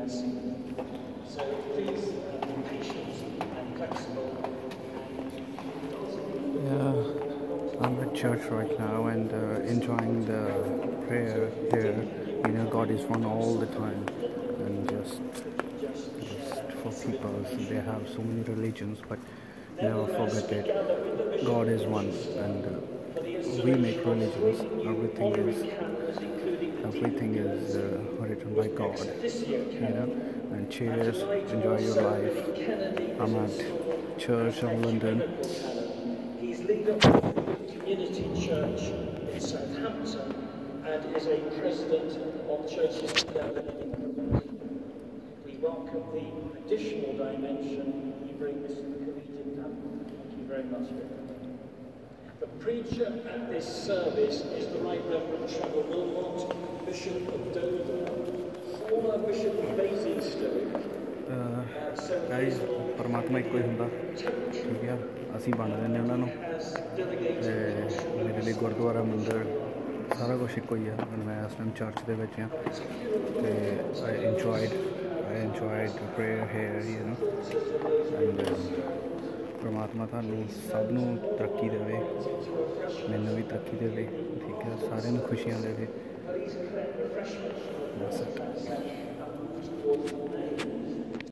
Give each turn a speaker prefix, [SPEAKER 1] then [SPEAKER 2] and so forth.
[SPEAKER 1] So please be patient and flexible.
[SPEAKER 2] Yeah, I'm at church right now and enjoying the prayer here. You know, God is one all the time, and just for people. So they have so many religions, but never forget it. God is one, and we make religions. Everything is written by God. You know, and cheers. Enjoy your life. I'm at Church of London.
[SPEAKER 1] He's leader of the Community Church in Southampton and is a president of Churches Together in England. We welcome the additional dimension he brings to the collegiate family. Thank you very much, Rick. The preacher at this service is the Right Reverend Trevor Wilmot, Bishop of Dover, former Bishop of Basingstoke.
[SPEAKER 2] Guys परमात्मा एक कोई हुंदा ठीक है असी बन रहे उन्होंने मेरे लिए गुरुद्वारा मंदिर सारा कुछ एक ही है मैं इस टाइम चर्च के विच हां ते आई enjoyed the prayer here, you know, and परमात्मा थानू सब नू तरक्की देवे मैनू भी तरक्की देवे ठीक है सारे नू खुशियां देवे। That's it.